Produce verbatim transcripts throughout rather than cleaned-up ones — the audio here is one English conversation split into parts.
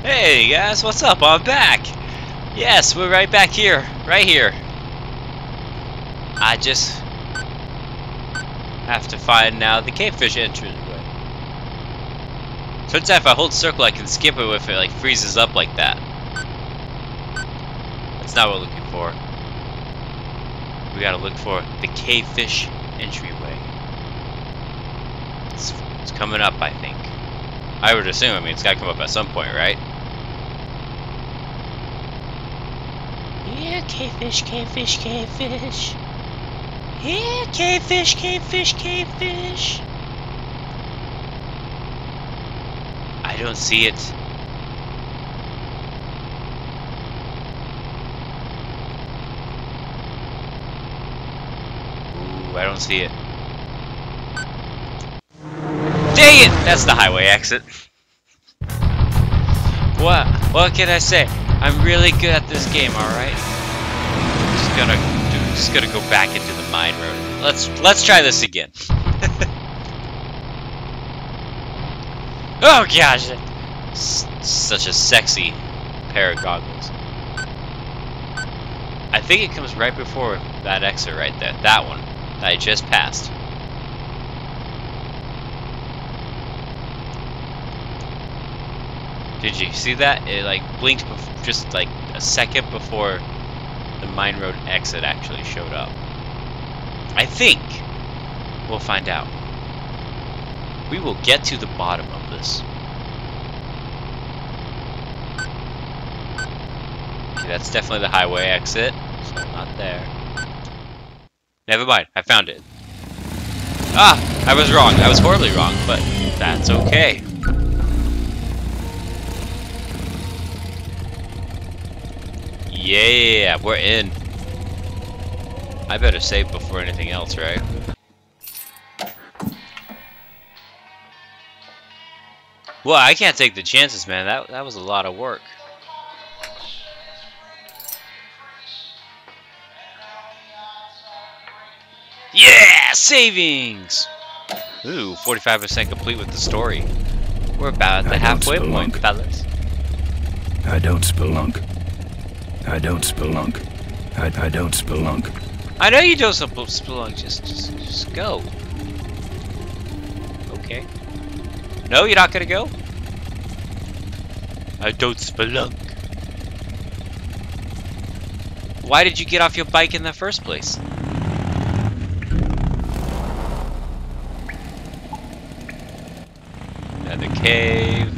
Hey guys, what's up? I'm back! Yes, we're right back here. Right here. I just have to find now the cavefish entryway. Turns out if I hold circle I can skip it if it like freezes up like that. That's not what we're looking for. We gotta look for the cavefish entryway. It's, it's coming up, I think. I would assume, I mean, it's gotta come up at some point, right? Yeah, cavefish, cavefish, cavefish. Yeah, cavefish, cavefish, cavefish. I don't see it. Ooh, I don't see it. Dang it! That's the highway exit. What? What can I say? I'm really good at this game, alright? Just gonna, just gonna go back into the mine road. Let's, let's try this again. Oh gosh! S such a sexy pair of goggles. I think it comes right before that exit right there. That one that I just passed. Did you see that? It like blinked just like a second before the mine road exit actually showed up. I think we'll find out. We will get to the bottom of this. Okay, that's definitely the highway exit, so I'm not there. Never mind, I found it. Ah, I was wrong. I was horribly wrong, but that's okay. Yeah, we're in. I better save before anything else, right? Well, I can't take the chances, man. That that was a lot of work. Yeah, savings. Ooh, forty-five percent complete with the story. We're about at the halfway point, fellas. I don't spelunk. I don't spelunk. I, I don't spelunk. I know you don't spelunk. Just, just, just go. Okay. No, you're not gonna go? I don't spelunk. Why did you get off your bike in the first place? Another cave.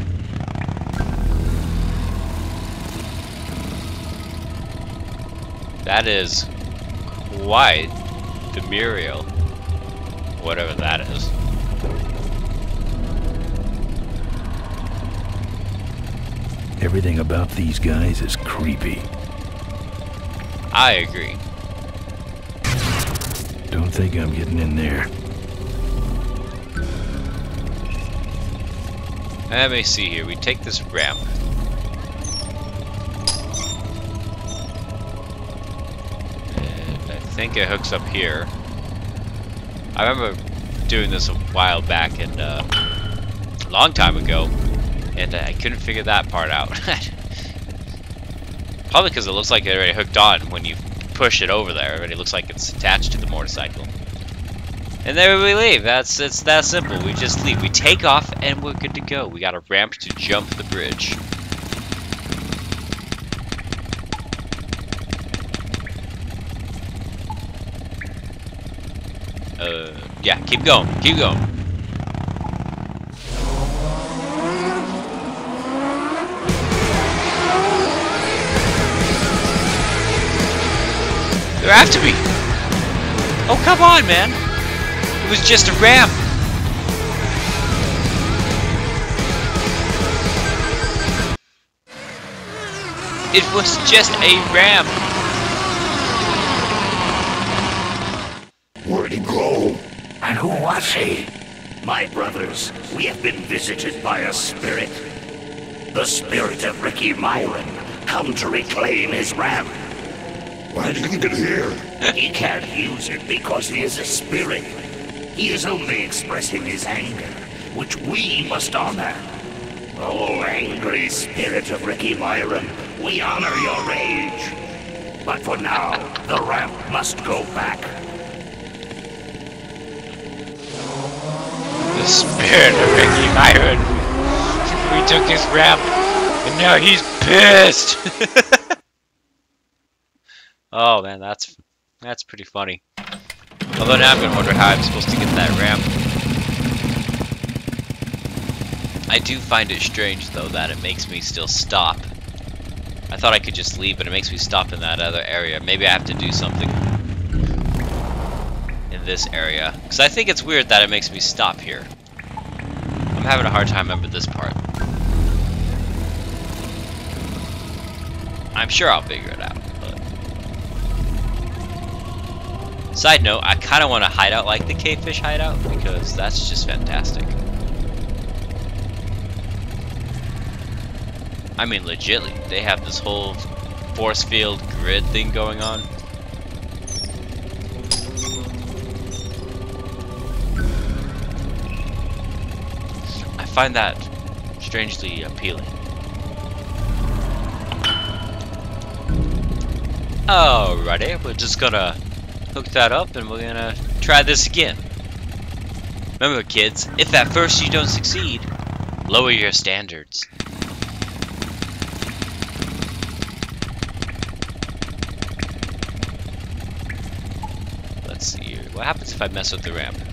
That is quite the Muriel. Whatever that is. Everything about these guys is creepy. I agree. Don't think I'm getting in there. Let me see here. We take this ramp. And I think it hooks up here. I remember doing this a while back and uh, a long time ago. And uh, I couldn't figure that part out. Probably because it looks like it already hooked on when you push it over there. It already looks like it's attached to the motorcycle. And there we leave. That's it's that simple. We just leave. We take off and we're good to go. We got a ramp to jump the bridge. Uh, yeah, keep going. Keep going. They're after me! Oh, come on, man! It was just a ramp! It was just a ramp! Where'd he go? And who was he? My brothers, we have been visited by a spirit. The spirit of Ricky Myron, come to reclaim his ramp. Why did he get here? He can't use it because he is a spirit. He is only expressing his anger, which we must honor. Oh, angry spirit of Ricky Myron, we honor your rage. But for now, the ramp must go back. The spirit of Ricky Myron. We took his ramp, and now he's pissed. Oh man, that's that's pretty funny. Although now I'm gonna wonder how I'm supposed to get that ramp. I do find it strange though that it makes me still stop. I thought I could just leave, but it makes me stop in that other area. Maybe I have to do something in this area. Because I think it's weird that it makes me stop here. I'm having a hard time remembering this part. I'm sure I'll figure it out. But... Side note, I kind of want to hide out like the cavefish hideout, because that's just fantastic. I mean, legitly, they have this whole force field grid thing going on. I find that strangely appealing. Alrighty, we're just gonna hook that up and we're gonna try this again. Remember, kids, if at first you don't succeed, lower your standards. Let's see here. What happens if I mess with the ramp?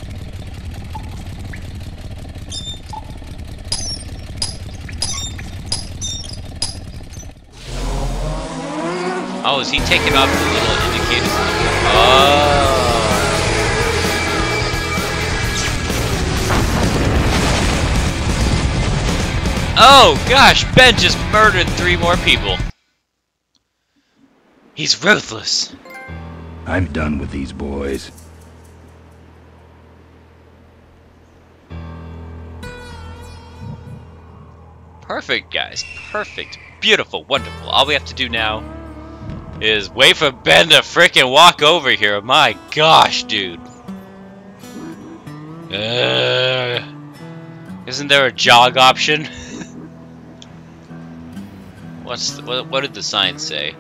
Oh, is he taking off the little indicators? Oh. Oh gosh, Ben just murdered three more people. He's ruthless. I'm done with these boys. Perfect, guys. Perfect. Beautiful. Wonderful. All we have to do now is wait for Ben to frickin' walk over here. My gosh, dude. Uh, isn't there a jog option? What's the, what, what did the sign say?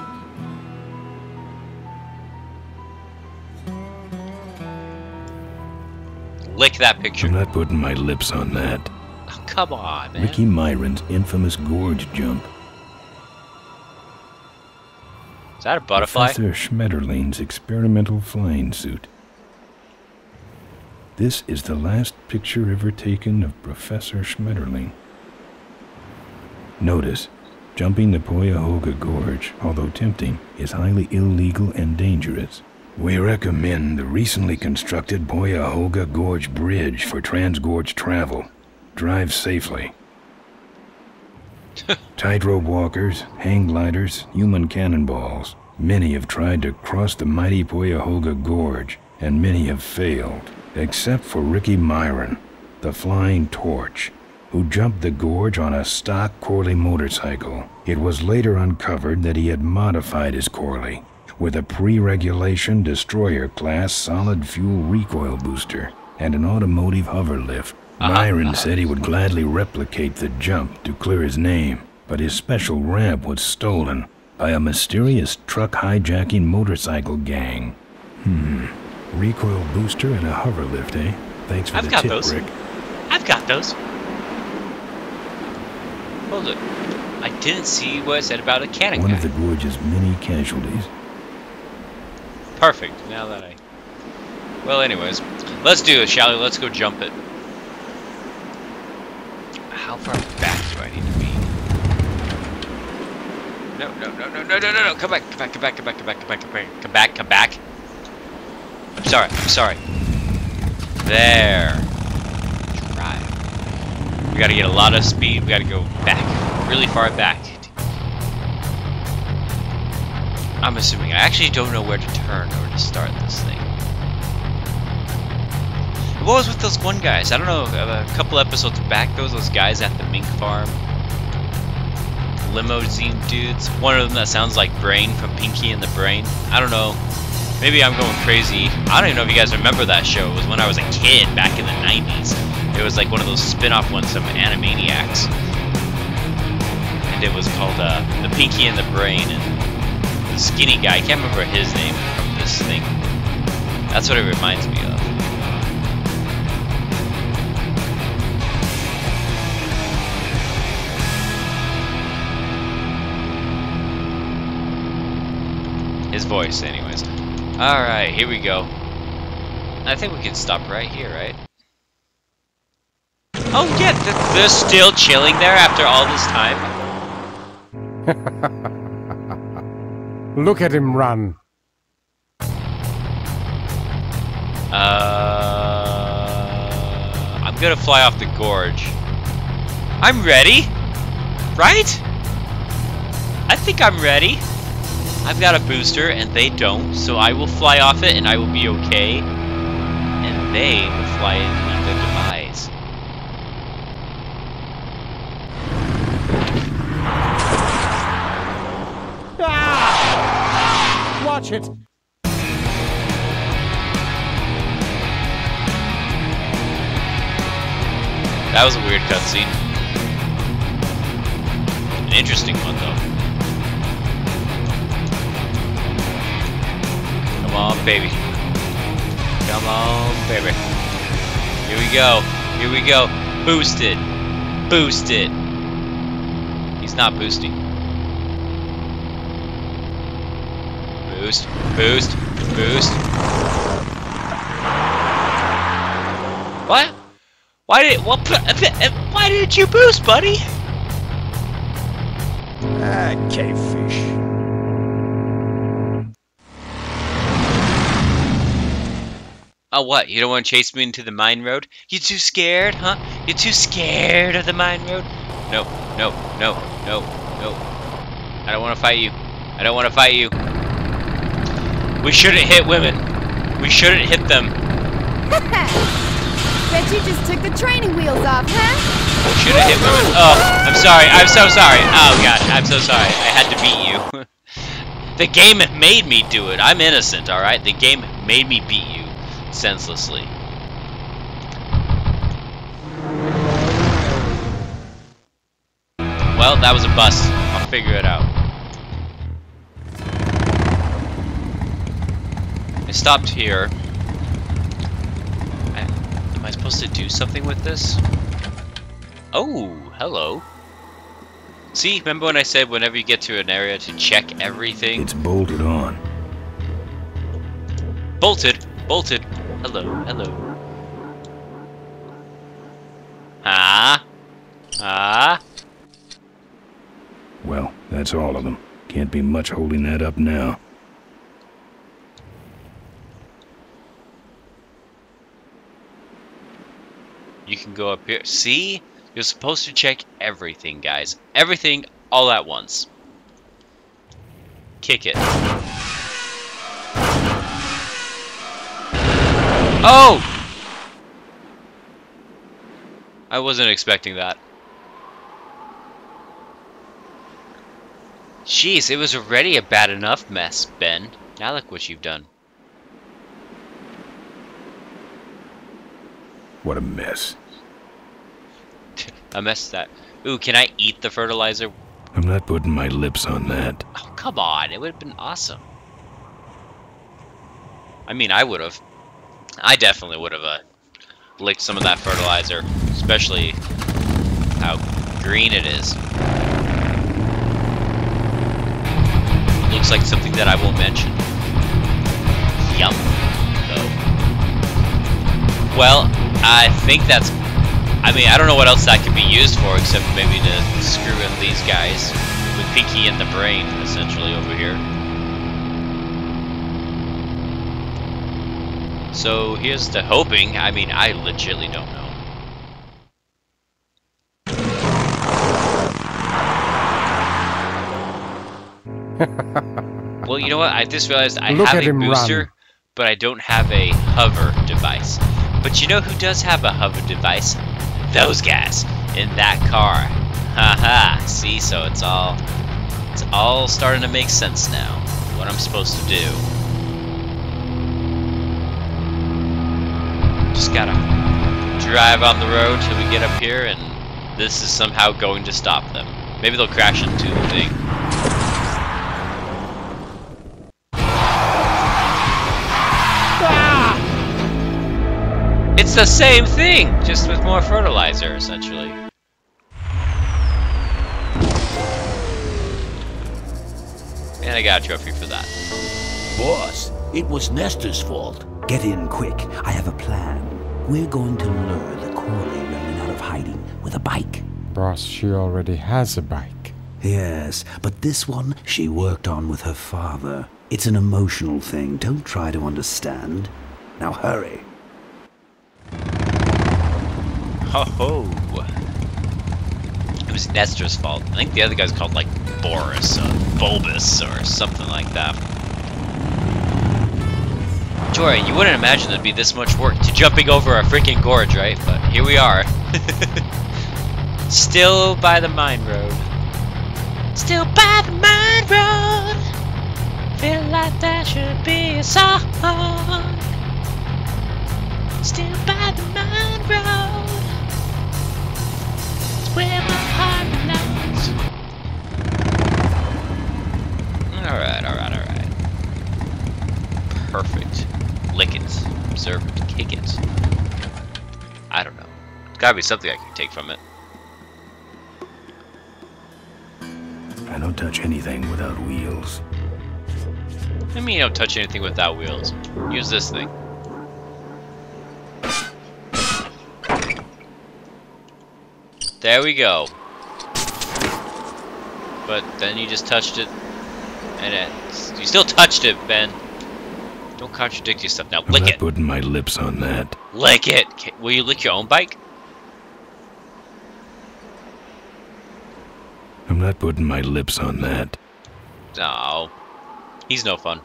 Lick that picture. I'm not putting my lips on that. Oh, come on, man. Ricky Myron's infamous gorge jump. Is that a butterfly? Professor Schmetterling's experimental flying suit. This is the last picture ever taken of Professor Schmetterling. Notice, jumping the Cuyahoga Gorge, although tempting, is highly illegal and dangerous. We recommend the recently constructed Cuyahoga Gorge Bridge for transgorge travel. Drive safely. Tightrope walkers, hang gliders, human cannonballs. Many have tried to cross the mighty Cuyahoga Gorge, and many have failed, except for Ricky Myron, the Flying Torch, who jumped the gorge on a stock Corley motorcycle. It was later uncovered that he had modified his Corley with a pre-regulation destroyer-class solid-fuel recoil booster and an automotive hover lift. Uh-huh, Myron uh-huh. said he would gladly replicate the jump to clear his name, but his special ramp was stolen by a mysterious truck hijacking motorcycle gang. Hmm. Recoil booster and a hover lift, eh? Thanks for I've the got tip, those. Rick. I've got those. Hold it. I didn't see what it said about a cannon One guy. of the gorge's many casualties. Perfect. Now that I... Well, anyways. Let's do it, shall we? Let's go jump it. How far back do I need to be? No, no, no, no, no, no, no, no. Come back, come back, come back, come back, come back, come back, come back, come back, come back. I'm sorry, I'm sorry. There. Right. We gotta get a lot of speed. We gotta go back. Really far back. I'm assuming. I actually don't know where to turn or to start this thing. What was with those one guys? I don't know, a couple episodes back, those those guys at the mink farm. Limousine dudes. One of them that sounds like Brain from Pinky and the Brain. I don't know. Maybe I'm going crazy. I don't even know if you guys remember that show. It was when I was a kid back in the nineties. It was like one of those spin-off ones of Animaniacs. mentioned it was called uh, the Pinky and the Brain, and the skinny guy, I can't remember his name from this thing. That's what it reminds me of. His voice, anyways. Alright, here we go. I think we can stop right here, right? Oh yeah, th they're still chilling there after all this time? Look at him run. Uh, I'm gonna fly off the gorge. I'm ready! Right? I think I'm ready. I've got a booster and they don't, so I will fly off it and I will be okay. And they will fly in and meet their demise. Ah! Watch it. That was a weird cutscene. An interesting one though. Come on, baby. Come on, baby. Here we go. Here we go. Boost it. Boost it. He's not boosting. Boost. Boost. Boost. What? Why did what? Why didn't you boost, buddy? Ah, cavefish. Oh, what? You don't want to chase me into the mine road? You too scared, huh? You too scared of the mine road? No, no, no, no, no. I don't want to fight you. I don't want to fight you. We shouldn't hit women. We shouldn't hit them. Bet you just took the training wheels off, huh? We shouldn't hit women. Oh, I'm sorry. I'm so sorry. Oh, God. I'm so sorry. I had to beat you. The game made me do it. I'm innocent, alright? The game made me beat you. Senselessly. Well, that was a bust. I'll figure it out. I stopped here. I, am I supposed to do something with this? Oh, hello. See, remember when I said whenever you get to an area to check everything? It's bolted on. Bolted. Bolted. Hello, hello. Ah? Ah? Well, that's all of them. Can't be much holding that up now. You can go up here. See? You're supposed to check everything, guys. Everything all at once. Kick it. Oh! I wasn't expecting that. Jeez, it was already a bad enough mess, Ben. Now look what you've done. What a mess. A mess that... Ooh, can I eat the fertilizer? I'm not putting my lips on that. Oh, come on. It would have been awesome. I mean, I would have. I definitely would have uh, licked some of that fertilizer. Especially how green it is. Looks like something that I won't mention. Yum. Though. Well, I think that's... I mean, I don't know what else that could be used for, except maybe to screw in these guys. With Pinky and the Brain, essentially, over here. So, here's the hoping. I mean, I legitimately don't know. Well, you know what? I just realized I Look have at a him booster, run. but I don't have a hover device. But you know who does have a hover device? Those guys in that car. Haha. See, so it's all it's all starting to make sense now. What I'm supposed to do. Just gotta drive on the road till we get up here, and this is somehow going to stop them. Maybe they'll crash into the thing. It's the same thing, just with more fertilizer, essentially. And I got a trophy for that. Boss, it was Nestor's fault. Get in quick. I have a plan. We're going to lure the Corley running out of hiding with a bike. Boss, she already has a bike. Yes, but this one she worked on with her father. It's an emotional thing. Don't try to understand. Now hurry. Ho ho! It was Nestor's fault. I think the other guy's called like Boris or Bulbus or something like that. Jory, you wouldn't imagine there'd be this much work to jumping over a freaking gorge, right? But here we are. Still by the mine road. Still by the mine road. Feel like that should be a song. Still by the mine road. It's where my heart belongs. Alright, alright, alright. Perfect. Lick it. Observe it. Kick it. I don't know. There's gotta be something I can take from it. I don't touch anything without wheels. I mean, you don't touch anything without wheels. Use this thing. There we go. But then you just touched it, and it, you still touched it, Ben. Don't contradict yourself now. I'm Lick not it. putting my lips on that. Lick it. K- Will you lick your own bike? I'm not putting my lips on that. No. He's no fun.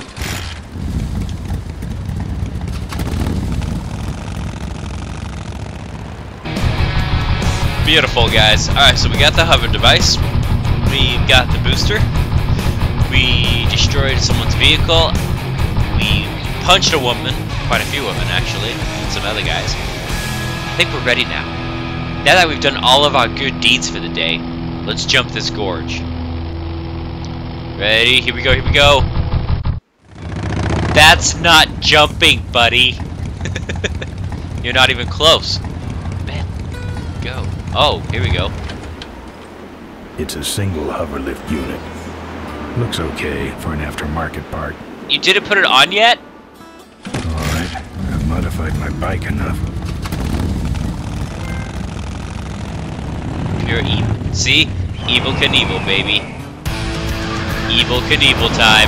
Beautiful, guys. Alright, so we got the hover device. We got the booster. We destroyed someone's vehicle. We punched a woman. Quite a few women, actually. And some other guys. I think we're ready now. Now that we've done all of our good deeds for the day, let's jump this gorge. Ready? Here we go, here we go. That's not jumping, buddy. You're not even close. Man, go. Oh, here we go. It's a single hoverlift unit. Looks okay for an aftermarket part. You didn't put it on yet? Alright, I've modified my bike enough. Pure evil. See? Evel Knievel, baby. Evel Knievel time.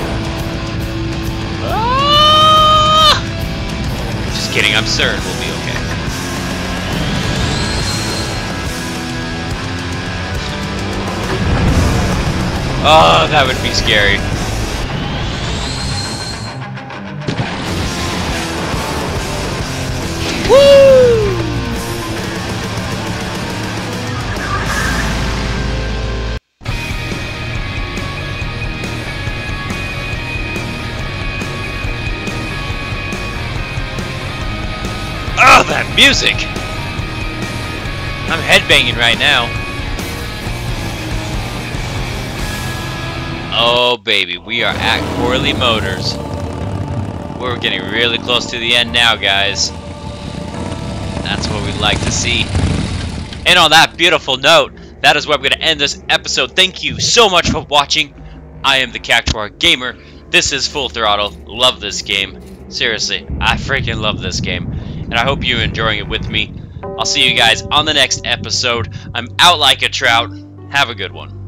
Ah! Just kidding, I'm certain we'll be okay. Oh, that would be scary. Woo! Oh, that music! I'm headbanging right now. Oh, baby, we are at Corley Motors. We're getting really close to the end now, guys. That's what we'd like to see. And on that beautiful note, that is where I'm going to end this episode. Thank you so much for watching. I am the Cactuar Gamer. This is Full Throttle. Love this game. Seriously, I freaking love this game. And I hope you're enjoying it with me. I'll see you guys on the next episode. I'm out like a trout. Have a good one.